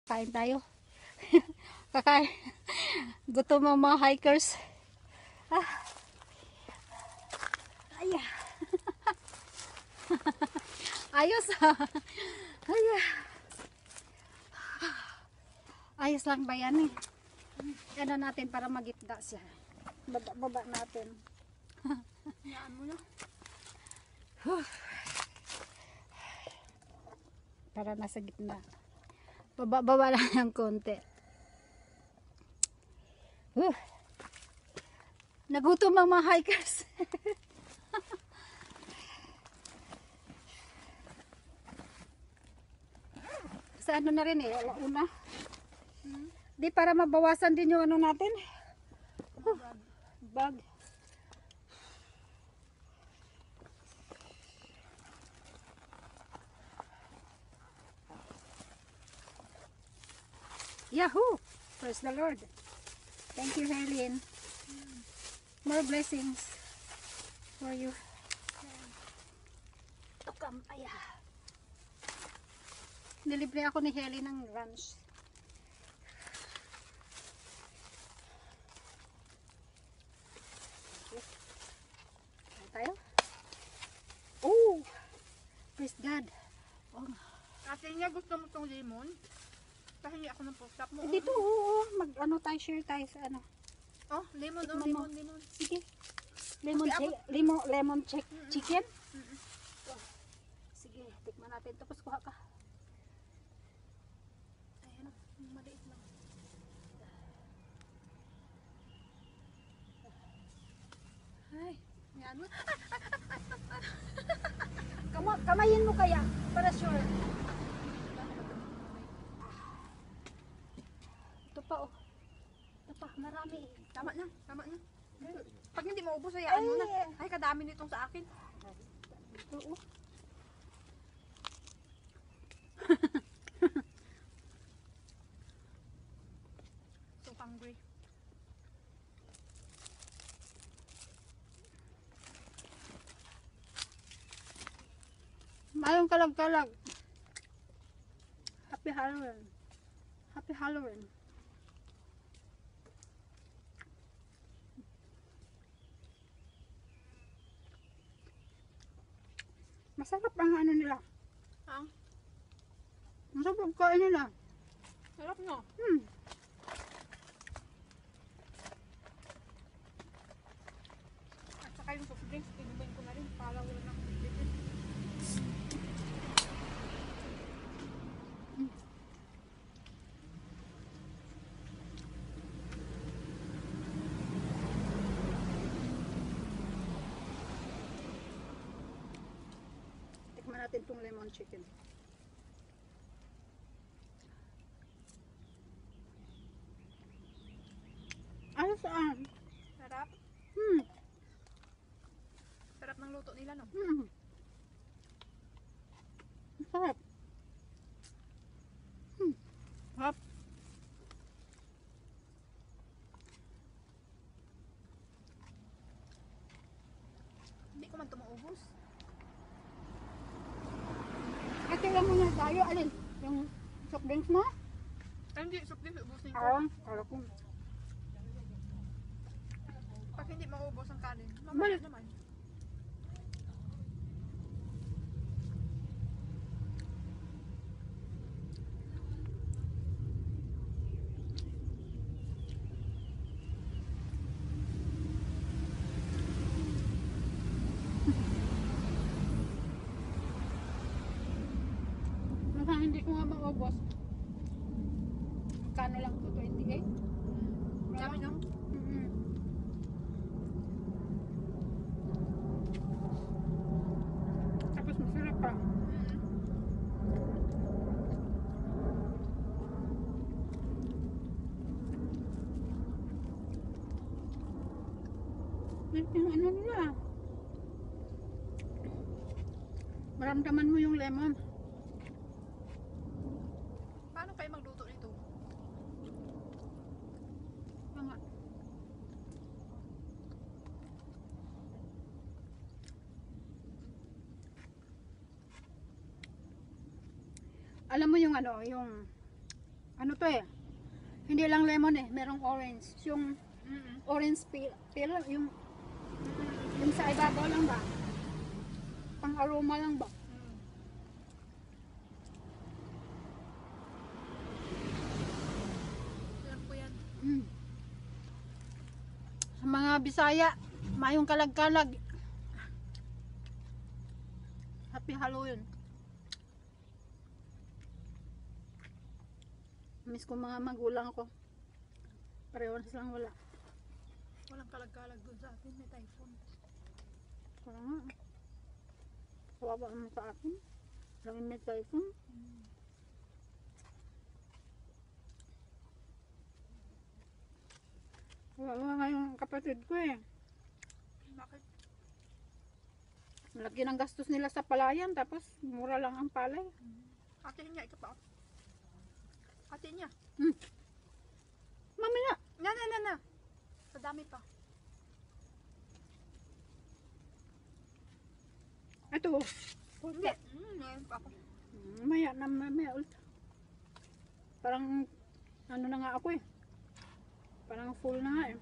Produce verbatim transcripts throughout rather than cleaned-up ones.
Kain tayo. Kakain. Gutom ang mga hikers. Ah. Aya. Ayos. Aya. Ayos lang ba yan eh? Ano natin para magitda siya. Baba, baba natin. Yan mo na. Para nasa gitna. Baba-baba lang ng konti. Uh, nagutom ang mga hikers. Sa ano na rin eh, una. Hmm. Di para mabawasan din yung ano natin. Uh, bag. Yahoo! Praise the Lord. Thank you, Helen. More blessings for you. Tukam, aya. Nilibre ako ni Helen ng lunch. Okay. Tayo? Oh! Praise God. Oh. Kasi niya gusto mo itong lemon. Kasi hindi ako ng pork mo. Eh, dito, oo. Mag, ano tayo, share tayo sa ano. Oh, lemon, oh, Mama. lemon, lemon. Sige. Lemon, Okay, chi- lemon, lemon check, Mm -mm. chicken. Mm -mm. Oh. Sige, tikman natin. Tapos kuha ka. Ayan, maliit lang. Ay, yan mo. Kama, kamayin mo kaya, para sure. Ito pa oh. Ito pa, marami. Tama na, tama na. Pag hindi maubos, hayaan mo na. Ay, kadami nitong sa akin. Ito oh. So hungry. Mayroong kalag-kalag. Happy Halloween. Happy Halloween. Masarap ang ano nila. Ang Masarap ang kain nila. sarap no. Hmm. At saka yung soft drinks, inumin ko na rin para wala na akong bitin. Tikman natin itong lemon chicken. Ano saan? Sarap. Hmm. Sarap ng luto nila no. Hmm. Masarap. Hmm. Sarap. Hindi ko man ito maubos. At tingnan mo na tayo. Alin? Yung soft drinks mo? Ay, hindi, soft drinks, ubusin ko. Ah, kala ko. Pag hindi maubos ang kanin, mamaya Balik. naman. Baka hindi ko nga maubos. Kano lang to? twenty-eight? Dami no? Mm-hmm. Tapos masarap pa. Yung ano nila. Maramdaman mo yung lemon. Paano kayo magluto nito? Mga alam mo yung ano, yung Ano to eh? Hindi lang lemon eh, merong orange. Yung Mm-mm. orange peel, peel yung yung sa ibabaw lang ba? Pang aroma lang ba? Mm. Alam ko yan. Mm. Sa mga Bisaya, mayong kalag-kalag. Happy Halloween. Miss ko mga magulang ko. Pareho na silang wala. Walang kalag-kalag doon sa atin. May typhoon. Kaya nga. Kawawa naman sa akin. Lang may typhoon. Mm. Kawawa nga yung kapatid ko eh. Bakit? Malaki ng gastos nila sa palayan. Tapos mura lang ang palay. Ate niya, ito pa. Ate niya. Hmm. Mami na. Na, na, na, na. Sa dami pa. Ito. Hindi. Mm, ngayon pa ako. Hmm, Maya na maya ulit. Parang ano na nga ako eh. Parang full na nga eh.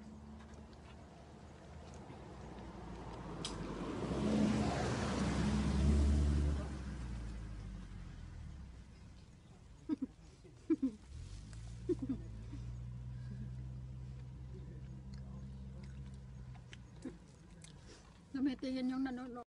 Tumitingin yung nanonood.